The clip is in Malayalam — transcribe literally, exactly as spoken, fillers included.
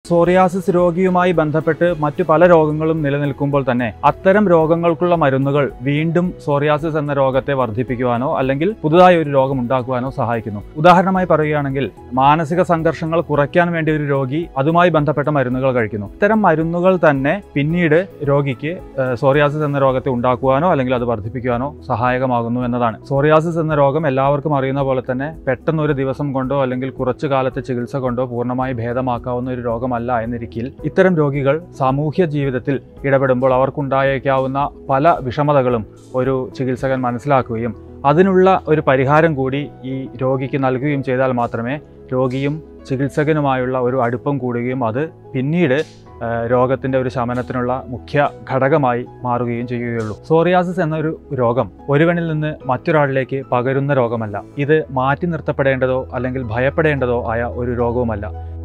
സോറിയാസിസ് രോഗിയുമായി ബന്ധപ്പെട്ട് മറ്റു പല രോഗങ്ങളും നിലനിൽക്കുമ്പോൾ തന്നെ അത്തരം രോഗങ്ങൾക്കുള്ള മരുന്നുകൾ വീണ്ടും സോറിയാസിസ് എന്ന രോഗത്തെ വർദ്ധിപ്പിക്കുവാനോ അല്ലെങ്കിൽ പുതുതായി ഒരു രോഗം ഉണ്ടാക്കുവാനോ സഹായിക്കുന്നു. ഉദാഹരണമായി പറയുകയാണെങ്കിൽ മാനസിക സംഘർഷങ്ങൾ കുറയ്ക്കാൻ വേണ്ടി ഒരു രോഗി അതുമായി ബന്ധപ്പെട്ട മരുന്നുകൾ കഴിക്കുന്നു. ഇത്തരം മരുന്നുകൾ തന്നെ പിന്നീട് രോഗിക്ക് സോറിയാസിസ് എന്ന രോഗത്തെ ഉണ്ടാക്കുവാനോ അല്ലെങ്കിൽ അത് വർദ്ധിപ്പിക്കുവാനോ സഹായകമാകുന്നു എന്നതാണ്. സോറിയാസിസ് എന്ന രോഗം എല്ലാവർക്കും അറിയുന്ന പോലെ തന്നെ പെട്ടെന്ന് ഒരു ദിവസം കൊണ്ടോ അല്ലെങ്കിൽ കുറച്ചു കാലത്തെ ചികിത്സ കൊണ്ടോ പൂർണ്ണമായി ഭേദമാക്കാവുന്ന ഒരു രോഗമല്ല എന്നിരിക്കിൽ ഇത്തരം രോഗികൾ സാമൂഹ്യ ജീവിതത്തിൽ ഇടപെടുമ്പോൾ അവർക്കുണ്ടായേക്കാവുന്ന പല വിഷമതകളും ഒരു ചികിത്സകൻ മനസ്സിലാക്കുകയും അതിനുള്ള ഒരു പരിഹാരം കൂടി ഈ രോഗിക്ക് നൽകുകയും ചെയ്താൽ മാത്രമേ രോഗിയും ചികിത്സകനുമായുള്ള ഒരു അടുപ്പം കൂടുകയും അത് പിന്നീട് രോഗത്തിൻ്റെ ഒരു ശമനത്തിനുള്ള മുഖ്യ ഘടകമായി മാറുകയും ചെയ്യുകയുള്ളൂ. സോറിയാസിസ് എന്നൊരു രോഗം ഒരുവനിൽ നിന്ന് മറ്റൊരാളിലേക്ക് പകരുന്ന രോഗമല്ല. ഇത് മാറ്റി നിർത്തപ്പെടേണ്ടതോ അല്ലെങ്കിൽ ഭയപ്പെടേണ്ടതോ ആയ ഒരു രോഗവുമല്ല.